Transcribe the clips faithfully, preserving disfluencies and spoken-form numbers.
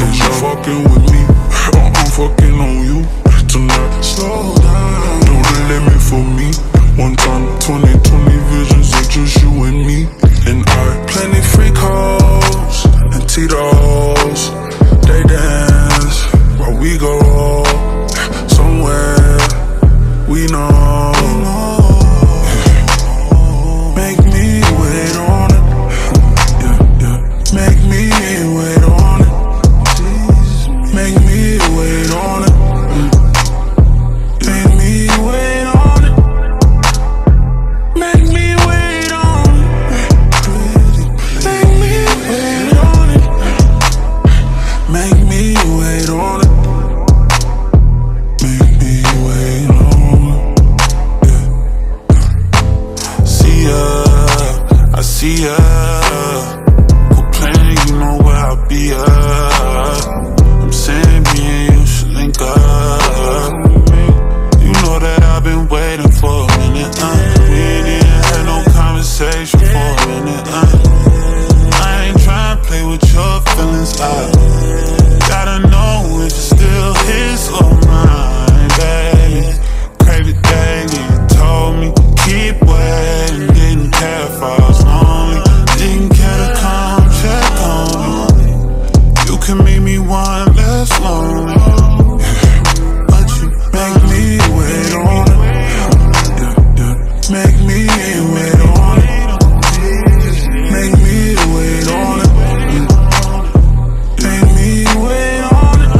Cause you're fucking with me, or I'm fucking on you tonight. Slow down, know the limit for me. One time, twenty, twenty visions of just you and me. And I, plenty free calls and Tito's. They dance while we go somewhere we know. Make me wait on it. Yeah, yeah. Make me wait on it. Make me wait on it. Make me wait on it. Make me wait on it. Make me wait on it. Make me wait on it. Make me wait on it. Yeah. See ya, I see ya. Quit playing, you know where I'll be at. I'm saying me and you should link up. You know that I've been waiting for a minute, uh. We ain't even had no conversation for a minute, uh. I ain't tryna play with your feelings, I gotta know if it's still his or mine, baby. Crave it daily, you told me keep waiting, didn't care if I was lonely, didn't care to come check on me. You can make me one less lonely, but you make me wait on it. Yeah, yeah. Make me wait on it. Make me wait on it. Make me wait on it.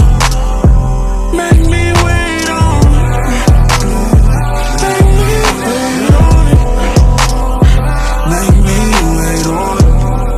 Make me wait on it. Make me wait on it. Make me wait on it.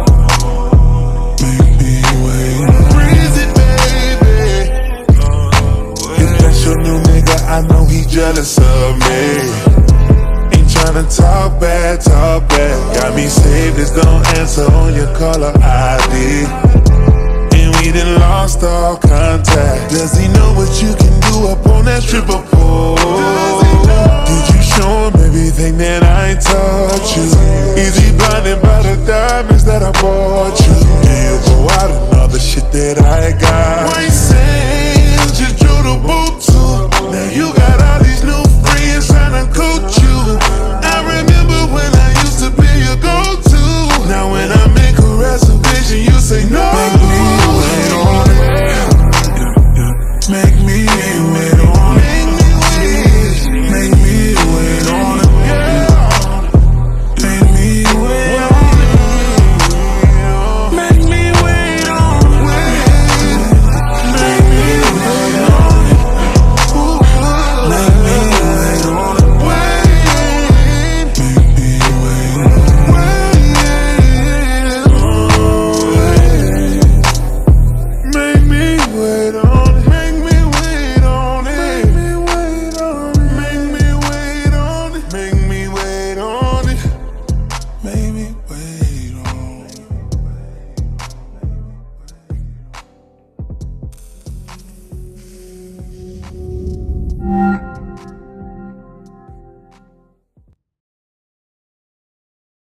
Make me wait on it. Breeze it, baby. If that's your new nigga, I know he jealous of me. Ain't tryna talk bad, talk bad. Got me saved, just don't answer on your caller I D. And we done lost all contact. Does he know what you can do up on that stripper pole? Did you show him everything that I taught you? Is he blinded by the diamonds that I bought you? Do you go out and all the shit that I got?